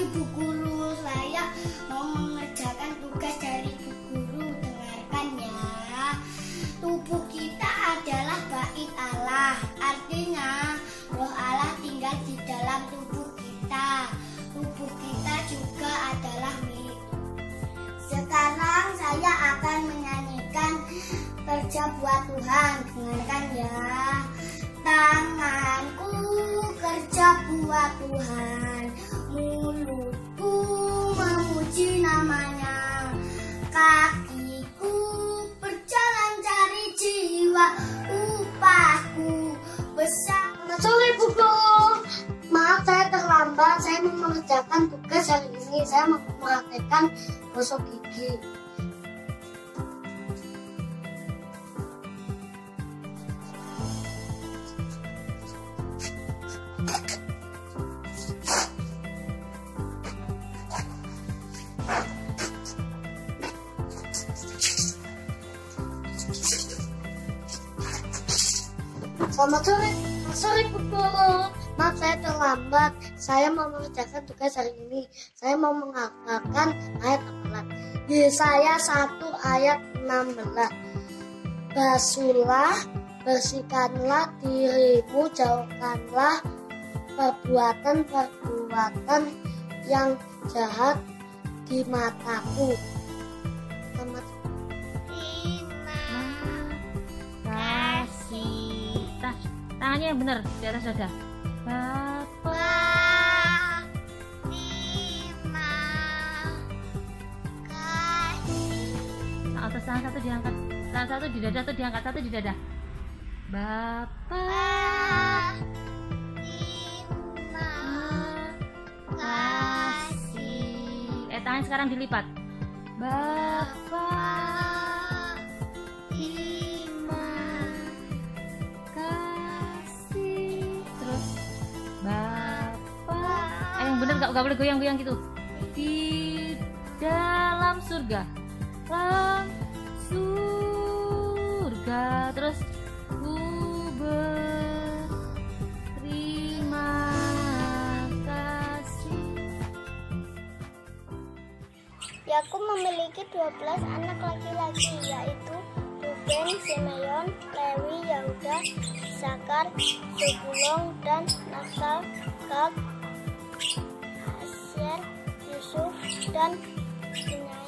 pagi Bu Guru, saya mau mengerjakan tugas dari Bu Guru. Dengarkan ya. Tubuh kita adalah bait Allah. Artinya Roh Allah tinggal di dalam tubuh kita. Tubuh kita juga adalah milik. Sekarang saya akan menyanyikan Kerja Buat Tuhan. Dengarkan ya. Tanganku kerja buat Tuhan, mulutku memuji namanya, kakiku berjalan cari jiwa, upahku besar. Selamat sore Bu Guru. Maaf saya terlambat, saya mau mengerjakan tugas hari ini. Saya mau mempraktekkan gosok gigi. Selamat sore Bu Guru. Maaf saya terlambat. Saya mau mengerjakan tugas hari ini. Saya mau menghafalkan ayat 16. Yesaya 1 ayat 16. Basuhlah, bersihkanlah dirimu, jauhkanlah perbuatan-perbuatan yang jahat di mataku. Selamat. Tangannya yang benar di atas dada. Bapa, terima kasih. Atas tangan satu diangkat, tangan satu di dada, satu diangkat, satu di dada. Bapa, terima kasih. Tangan sekarang dilipat. Bapa, bener gak boleh goyang-goyang gitu. Di dalam surga, terus ku berterima kasih. Yakub memiliki 12 anak laki-laki, yaitu Ruben, Simeon, Lewi, Yehuda, Isakar, Zebulon, dan Naftali, Gad, Aser, Yusuf, dan Benyamin.